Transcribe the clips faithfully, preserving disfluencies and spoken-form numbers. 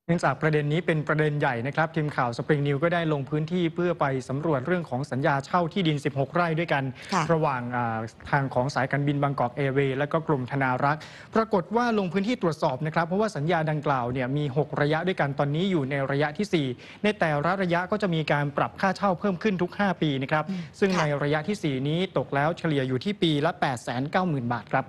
เนื่องจากประเด็นนี้เป็นประเด็นใหญ่นะครับทีมข่าวสปริงนิวก็ได้ลงพื้นที่เพื่อไปสำรวจเรื่องของสัญญาเช่าที่ดินสิบหกไร่ด้วยกันระหว่างทางของสายการบินบางกอกแอร์เวย์และก็กรมธนารักษ์ปรากฏว่าลงพื้นที่ตรวจสอบนะครับเพราะว่าสัญญาดังกล่าวเนี่ยมีหกระยะด้วยกันตอนนี้อยู่ในระยะที่สี่ในแต่ละระยะก็จะมีการปรับค่าเช่าเพิ่มขึ้นทุกห้าปีนะครับซึ่งในระยะที่สี่นี้ตกแล้วเฉลี่ยอยู่ที่ปีละ แปดแสนเก้าหมื่น บาทครับ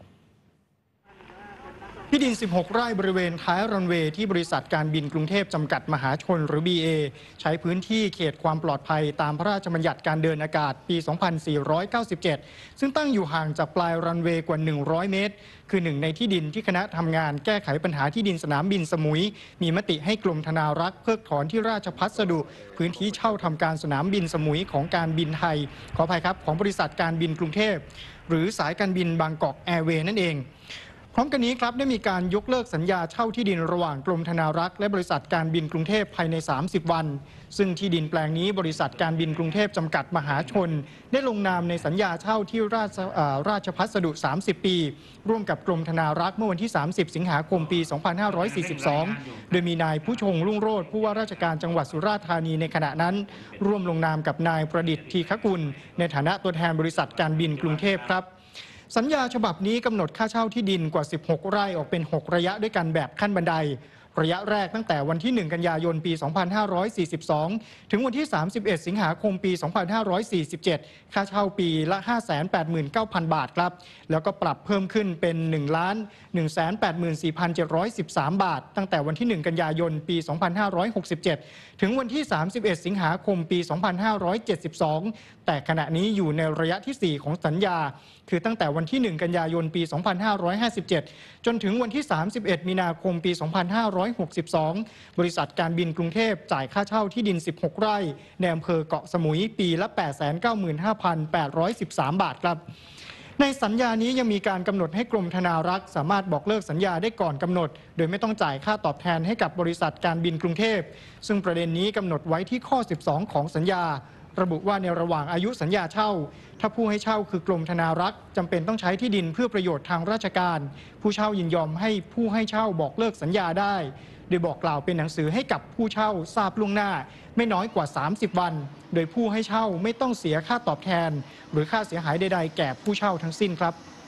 ที่ดิน สิบหก ไร่บริเวณท้ายรันเวย์ที่บริษัทการบินกรุงเทพจำกัดมหาชนหรือ บี เอ ใช้พื้นที่เขตความปลอดภัยตามพระราชบัญญัติการเดินอากาศปี สองพันสี่ร้อยเก้าสิบเจ็ด ซึ่งตั้งอยู่ห่างจากปลายรันเวย์กว่า หนึ่งร้อย เมตร คือหนึ่งในที่ดินที่คณะทำงานแก้ไขปัญหาที่ดินสนามบินสมุยมีมติให้กรมธนารักษ์เพิกถอนที่ราชพัสดุพื้นที่เช่าทำการสนามบินสมุยของการบินไทยขออภัยครับของบริษัทการบินกรุงเทพหรือสายการบินบางกอกแอร์เวย์นั่นเองพร้อมกันนี้ครับได้มีการยกเลิกสัญญาเช่าที่ดินระหว่างกรมธนารักษ์และบริษัทการบินกรุงเทพภายในสามสิบวันซึ่งที่ดินแปลงนี้บริษัทการบินกรุงเทพจำกัดมหาชนได้ลงนามในสัญญาเช่าที่ราชราชพัสดุสามสิบปีร่วมกับกรมธนารักษ์เมื่อวันที่สามสิบสิงหาคมปีสองพันห้าร้อยสี่สิบสองโดยมีนายผู้ชงรุ่งโรจน์ผู้ว่าราชการจังหวัดสุราษฎร์ธานีในขณะนั้นร่วมลงนามกับนายประดิษฐ์ทีฆกุลในฐานะตัวแทนบริษัทการบินกรุงเทพครับสัญญาฉบับนี้กำหนดค่าเช่าที่ดินกว่าสิบหกไร่ออกเป็นหกระยะด้วยกันแบบขั้นบันไดระยะแรกตั้งแต่วันที่หนึ่งกันยายนปีสองพันห้าร้อยสี่สิบสองถึงวันที่สามสิบเอ็ดสิงหาคมปีสองพันห้าร้อยสี่สิบเจ็ดค่าเช่าปีละ ห้าแสนแปดหมื่นเก้าพัน บาทครับแล้วก็ปรับเพิ่มขึ้นเป็น หนึ่งล้าน หนึ่งแสนแปดหมื่นสี่พันเจ็ดร้อยสิบสาม บาทตั้งแต่วันที่หนึ่งกันยายนปีสองพันห้าร้อยหกสิบเจ็ดถึงวันที่สามสิบเอ็ดสิงหาคมปีสองพันห้าร้อยเจ็ดสิบสองแต่ขณะนี้อยู่ในระยะที่สี่ของสัญญาคือตั้งแต่วันที่หนึ่งกันยายนปีสองพันห้าร้อยห้าสิบเจ็ดจนถึงวันที่สามสิบเอ็ดมีนาคมปีสองพันห้าร้อยหกสิบสองบริษัทการบินกรุงเทพจ่ายค่าเช่าที่ดินสิบหกไร่ในอำเภอเกาะสมุยปีละ แปดแสนเก้าหมื่นห้าพันแปดร้อยสิบสาม บาทครับในสัญญานี้ยังมีการกำหนดให้กรมธนารักษ์สามารถบอกเลิกสัญญาได้ก่อนกำหนดโดยไม่ต้องจ่ายค่าตอบแทนให้กับบริษัทการบินกรุงเทพซึ่งประเด็นนี้กำหนดไว้ที่ข้อสิบสองของสัญญาระบุว่าในระหว่างอายุสัญญาเช่าถ้าผู้ให้เช่าคือกรมธนารักษ์จำเป็นต้องใช้ที่ดินเพื่อประโยชน์ทางราชการผู้เช่ายินยอมให้ผู้ให้เช่าบอกเลิกสัญญาได้โดยบอกกล่าวเป็นหนังสือให้กับผู้เช่าทราบล่วงหน้าไม่น้อยกว่าสามสิบวันโดยผู้ให้เช่าไม่ต้องเสียค่าตอบแทนหรือค่าเสียหายใดๆแก่ผู้เช่าทั้งสิ้นครับ